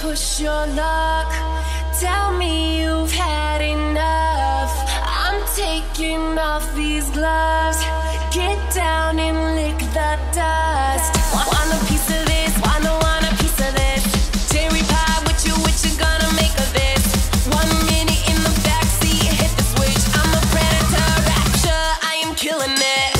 push your luck. Tell me you've had enough. I'm taking off these gloves. Get down and lick the dust. Want a piece of this? Want a piece of this? Cherry pie, what you gonna make of this? 1 minute in the backseat, hit the switch. I'm a predator, rapture, I am killing it.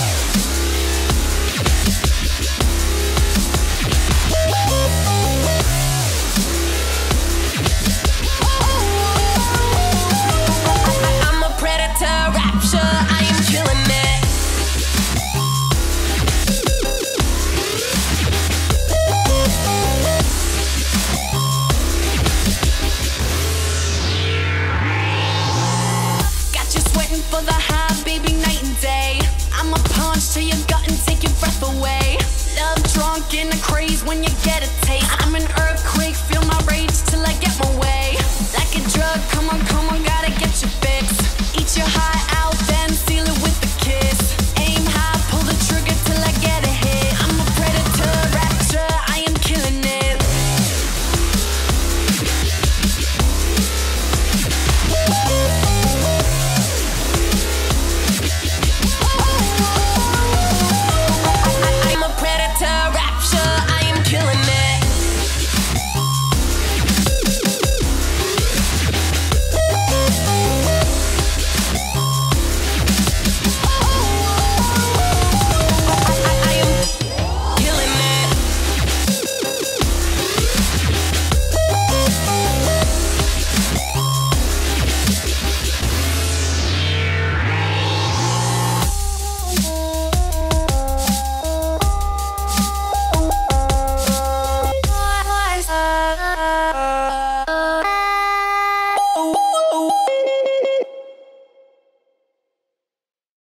I'm a predator, rapture, I am killing it. For the high, baby, night and day. I'ma punch till your gut and take your breath away. Love drunk in a craze when you get a taste.